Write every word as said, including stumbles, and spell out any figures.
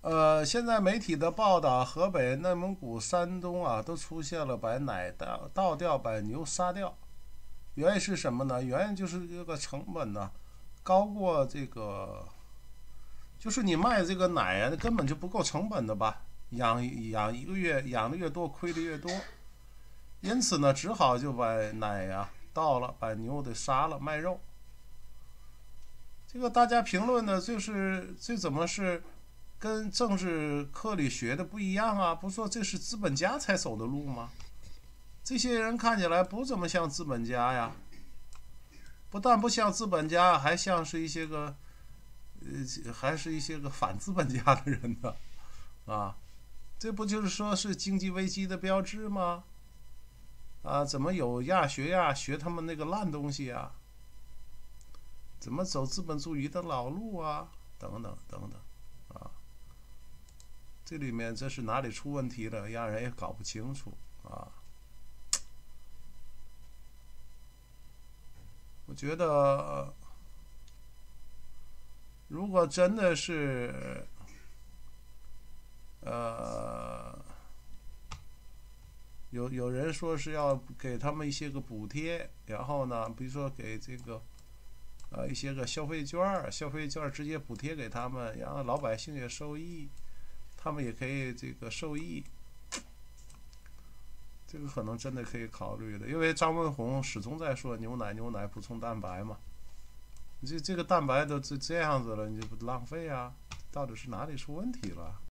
呃，现在媒体的报道，河北、内蒙古、山东啊，都出现了把奶倒倒掉，把牛杀掉。原因是什么呢？原因就是这个成本呢高过这个，就是你卖这个奶啊，根本就不够成本的吧？养养一个月，养的越多，亏的越多。因此呢，只好就把奶呀、倒了，把牛得杀了卖肉。这个大家评论的就是这怎么是跟政治课里学的不一样啊？不说这是资本家才走的路吗？这些人看起来不怎么像资本家呀，不但不像资本家，还像是一些个呃，还是一些个反资本家的人呢啊！这不就是说是经济危机的标志吗？啊，怎么有样学样学他们那个烂东西啊？怎么走资本主义的老路啊？等等等等啊！这里面这是哪里出问题了，让人也搞不清楚啊！我觉得，如果真的是呃，有有人说是要给他们一些个补贴，然后呢，比如说给这个呃一些个消费券，消费券直接补贴给他们，然后老百姓也受益，他们也可以这个受益。这个可能真的可以考虑的，因为张文宏始终在说牛奶牛奶补充蛋白嘛，这这个蛋白都这这样子了，你就不浪费啊？到底是哪里出问题了？